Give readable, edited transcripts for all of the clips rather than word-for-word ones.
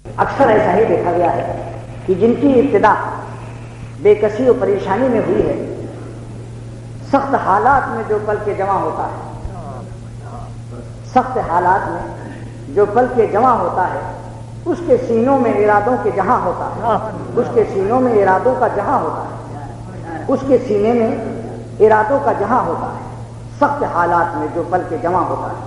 اکثر ایسا ہی دیکھا گیا ہے کہ جن کی ابتدا بے کسی و پریشانی میں ہوئی ہے، سخت حالات میں جو پل کے جمع ہوتا ہے، سخت حالات میں جو پل کے جمع ہوتا ہے، اس کے سینوں میں ارادوں کے جہاں ہوتا ہے، اس کے سینوں میں ارادوں کا جہاں ہوتا ہے، اس کے سینے میں ارادوں کا جہاں ہوتا ہے، سخت حالات میں جو پل کے جمع ہوتا ہے۔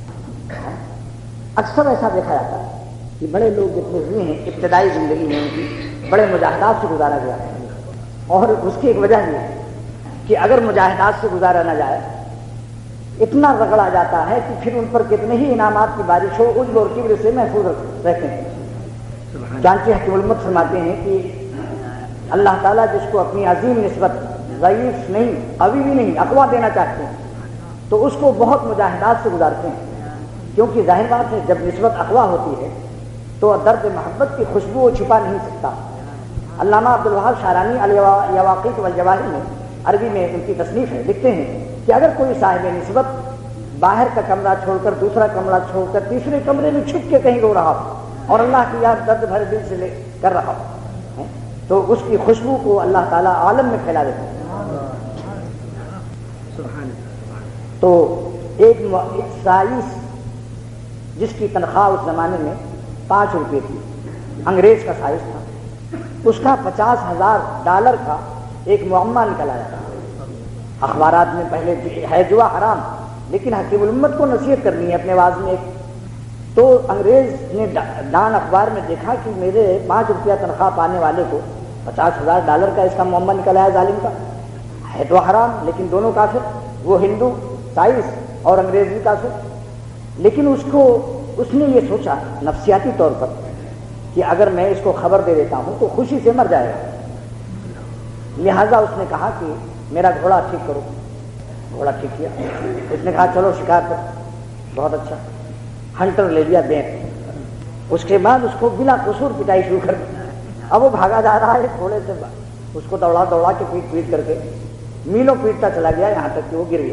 اکثر ایسا دیکھا جاتا ہے کہ بڑے لوگ جتنے ہوئے ہیں ابتدائی زندگی میں ان کی بڑے مجاہدات سے گزارا گیا ہے، اور اس کی ایک وجہ یہ ہے کہ اگر مجاہدات سے گزارا نہ جائے اتنا رگڑا جاتا ہے کہ پھر ان پر کتنے ہی انعامات کی بارش ہو عجب اور کبر سے محفوظ رہتے ہیں۔ چانچہ حکیم الامت فرماتے ہیں کہ اللہ تعالیٰ جس کو اپنی عظیم نسبت ضعیف نہیں، قوی بھی نہیں، اقوا دینا چاہتے ہیں تو اس کو بہت مجاہدات سے گزارتے ہیں، کیونکہ ظاہر بات ہے جب نسبت اقوا ہوتی ہے تو درد محبت کی خوشبو وہ چھپا نہیں سکتا۔ علامہ عبدالوہاب شعرانی الیواقیت والجواہر میں عربی میں ان کی تصنیف ہے، لکھتے ہیں کہ اگر کوئی صاحب نسبت باہر کا کمرہ چھوڑ کر دوسرا کمرہ چھوڑ کر تیسرے کمرے میں چھپ کے کہیں رو رہا ہو اور اللہ کی یاد درد بھرے دل سے لے کر رہا ہو تو اس کی خوشبو کو اللہ تعالیٰ عالم میں پھیلا دیتا ہے۔ تو ایک سائنس جس کی تنخواہ اس زمانے میں 5 روپے تھی، انگریز کا سائنس تھا، اس کا $50,000 کا ایک معمہ نکل آیا تھا۔ اخبارات میں پہلے ہے جوا حرام، لیکن حکیم الامت کو نصیحت کرنی ہے اپنے آواز میں ایک، تو انگریز نے ڈان اخبار میں دیکھا کہ میرے 5 روپیہ تنخواہ پانے والے کو $50,000 کا اس کا معمہ نکل آیا ظالم کا، ہے تو حرام لیکن دونوں کافر، وہ ہندو سائنس اور انگریز بھی کافر، لیکن اس نے یہ سوچا نفسیاتی طور پر کہ اگر میں اس کو خبر دے دیتا ہوں تو خوشی سے مر جائے گا، لہذا اس نے کہا کہ میرا گھوڑا ٹھیک کرو، گھوڑا ٹھیک کیا، اس نے کہا چلو شکار پر، بہت اچھا، ہنٹر لے لیا بینک، اس کے بعد اس کو بلا قصور پٹائی شروع کر دی، اب وہ بھاگا جا رہا ہے گھوڑے سے، اس کو دوڑا دوڑا کے پیٹ کر کے میلوں پیٹتا چلا گیا یہاں تک کہ وہ گر گیا۔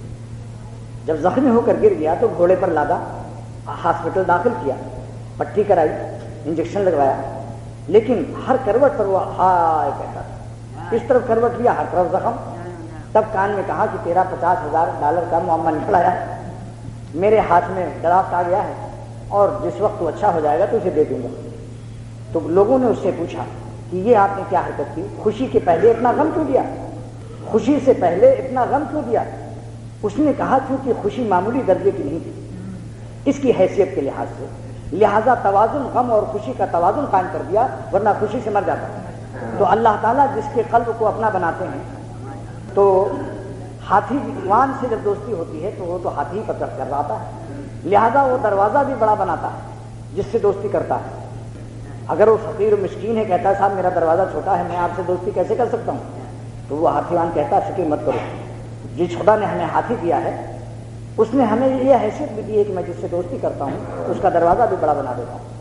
جب زخمی ہو کر گر گیا تو گھوڑے پر لادا، ہاسپٹل داخل کیا، پٹی کرائی، انجیکشن لگوایا، لیکن ہر کروٹ پر وہ ہائے کہتا تھا، اس طرف کروٹ لیا ہر طرف زخم۔ تب کان میں کہا کہ تیرا $50,000 کا معاملہ نکل آیا ہے، میرے ہاتھ میں ڈرافٹ آ گیا ہے اور جس وقت تو اچھا ہو جائے گا تو اسے دے دوں گا۔ تو لوگوں نے اس سے پوچھا کہ یہ آپ نے کیا حرکت کی، خوشی کے پہلے اتنا غم کیوں دیا، خوشی سے پہلے اتنا غم کیوں دیا؟ اس نے کہا کیونکہ خوشی معمولی درجے کی نہیں تھی اس کی حیثیت کے لحاظ سے، لہذا توازن، غم اور خوشی کا توازن قائم کر دیا، ورنہ خوشی سے مر جاتا۔ تو اللہ تعالیٰ جس کے قلب کو اپنا بناتے ہیں، تو ہاتھی وان سے جب دوستی ہوتی ہے تو وہ تو ہاتھی پر چڑھ کر رہا ہے، لہذا وہ دروازہ بھی بڑا بناتا ہے جس سے دوستی کرتا ہے۔ اگر وہ فقیر و مسکین ہے، کہتا ہے صاحب میرا دروازہ چھوٹا ہے، میں آپ سے دوستی کیسے کر سکتا ہوں، تو وہ ہاتھی وان کہتا ہے فکر مت کرو، جس خدا نے ہمیں ہاتھی دیا ہے اس نے ہمیں یہ حیثیت بھی دی ہے کہ میں جس سے دوستی کرتا ہوں اس کا دروازہ بھی بڑا بنا دیتا ہوں۔